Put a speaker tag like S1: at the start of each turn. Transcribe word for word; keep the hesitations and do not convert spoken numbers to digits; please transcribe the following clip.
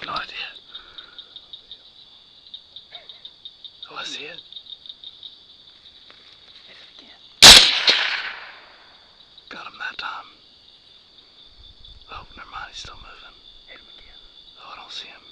S1: no idea. Oh, I see it.
S2: Hit it again.
S1: Got him that time. Oh, never mind, he's still moving.
S2: Hit him again.
S1: Oh, I don't see him.